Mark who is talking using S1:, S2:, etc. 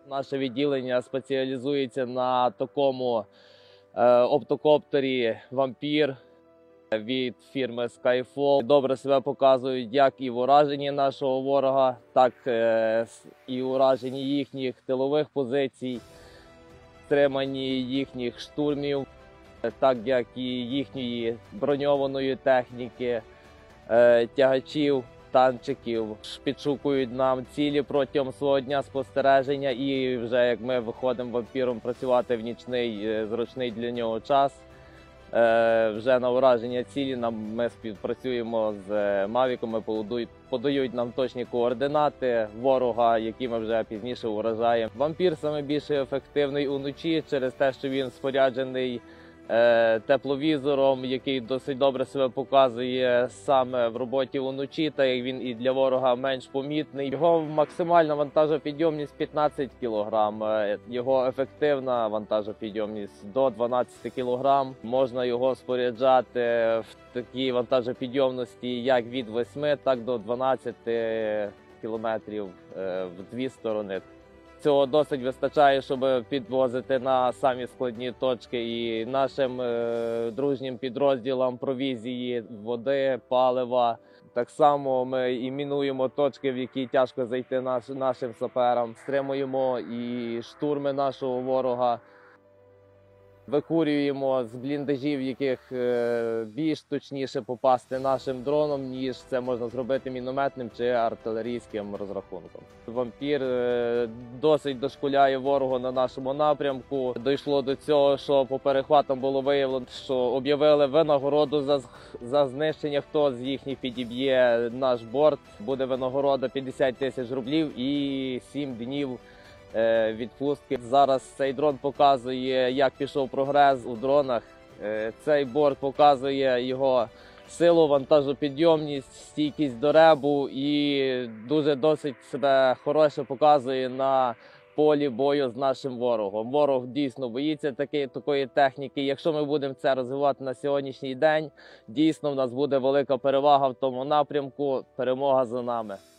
S1: Наше відділення спеціалізується на такому оптокоптері «Вампір» від фірми Skyfall. Добре себе показують як і в ураженні нашого ворога, так і в ураженні їхніх тилових позицій, стриманні їхніх штурмів, так як і їхньої броньованої техніки, тягачів, танчиків. Підшукують нам цілі протягом свого дня спостереження, і вже як ми виходимо вампіром працювати в нічний, зручний для нього час, вже на ураження цілі ми співпрацюємо з мавіками, подають нам точні координати ворога, які ми вже пізніше уражаємо. Вампір саме більше ефективний уночі через те, що він споряджений тепловізором, який досить добре себе показує саме в роботі уночі, та як він і для ворога менш помітний. Його максимальна вантажопідйомність 15 кг, його ефективна вантажопідйомність до 12 кг. Можна його споряджати в такій вантажопідйомності як від 8, так до 12 км в дві сторони. Цього досить вистачає, щоб підвозити на самі складні точки і нашим дружнім підрозділам провізії, води, палива. Так само ми і мінуємо точки, в які тяжко зайти нашим саперам, стримуємо і штурми нашого ворога. Викурюємо з бліндажів, яких більш точніше попасти нашим дроном, ніж це можна зробити мінометним чи артилерійським розрахунком. Вампір досить дошкуляє ворогу на нашому напрямку. Дійшло до цього, що по перехватам було виявлено, що об'явили винагороду за знищення, хто з їхніх підіб'є наш борт. Буде винагорода 50 тисяч рублів і 7 днів відпустки. Зараз цей дрон показує, як пішов прогрес у дронах. Цей борт показує його силу, вантажопідйомність, стійкість до ребу і досить себе хороше показує на полі бою з нашим ворогом. Ворог дійсно боїться такої техніки. Якщо ми будемо це розвивати на сьогоднішній день, дійсно в нас буде велика перевага в тому напрямку, перемога за нами.